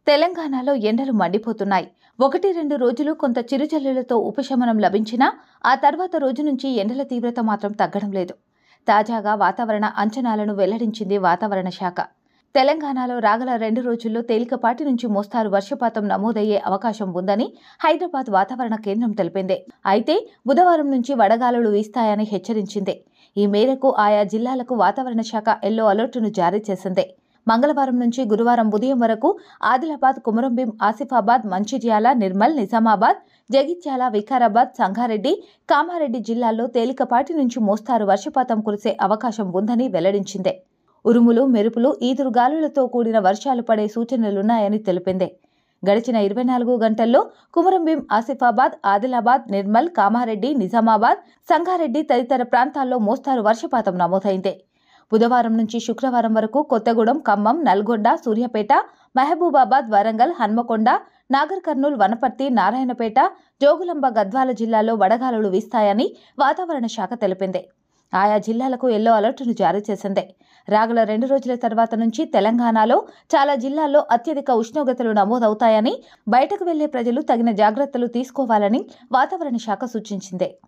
తెలంగాణలో ఎండలు మండిపోతున్నాయి. 1-2 రోజులు కొంత చిరుజల్లులతో ఉపశమనం లభించినా ఆ తర్వాత రోజు నుంచి ఎండల తీవ్రత మాత్రం తగ్గడం లేదు. తాజాగా వాతావరణ అంచనాలను వెల్లడించింది వాతావరణ శాఖ. తెలంగాణలో రాగల 2 రోజుల్లో తేలికపాటి నుంచి మోస్తారు వర్షపాతం నమోదయ్యే అవకాశం ఉందని హైదరాబాద్ వాతావరణ కేంద్రం తెలిపింది. అయితే బుధవారం నుంచి వడగాలులు వీస్తాయని హెచ్చరించింది. ఈ మేరకు ఆయా జిల్లాలకు వాతావరణ శాఖ ఎల్లో అలర్టును జారీ చేసింది. మంగళవారం నుంచి గురువారం ఉదయం వరకు ఆదిలాబాద్, కొమురంభీం, ఆసిఫాబాద్, మంచిర్యాల, నిర్మల్, నిజామాబాద్, జగిత్యాల, వికారాబాద్, సంగారెడ్డి, కామారెడ్డి జిల్లాల్లో తేలికపాటి నుంచి మోస్తారు వర్షపాతం కురిసే అవకాశం ఉందని వెల్లడించింది. ఉరుములు, మెరుపులు, ఈదురుగాలులతో కూడిన వర్షాలు పడే సూచనలున్నాయని తెలిపింది. గడిచిన 24 గంటల్లో కొమురంభీం, ఆసిఫాబాద్, ఆదిలాబాద్, నిర్మల్, కామారెడ్డి, నిజామాబాద్, సంగారెడ్డి తదితర ప్రాంతాల్లో మోస్తారు వర్షపాతం నమోదైంది. బుధవారం నుంచి శుక్రవారం వరకు కొత్తగూడెం, ఖమ్మం, నల్గొండ, సూర్యాపేట, మహబూబాబాద్, వరంగల్, హన్మకొండ, నాగర్ కర్నూల్, వనపర్తి, నారాయణపేట, జోగులాంబ, గద్వాల జిల్లాల్లో వడగాలులు వీస్తాయని వాతావరణ శాఖ తెలిపింది. ఆయా జిల్లాలకు ఎల్లో అలర్టును జారీ చేసింది. రాగల 2 రోజుల తర్వాత నుంచి తెలంగాణలో చాలా జిల్లాల్లో అత్యధిక ఉష్ణోగ్రతలు నమోదవుతాయని, బయటకు వెళ్లే ప్రజలు తగిన జాగ్రత్తలు తీసుకోవాలని వాతావరణ శాఖ సూచించింది.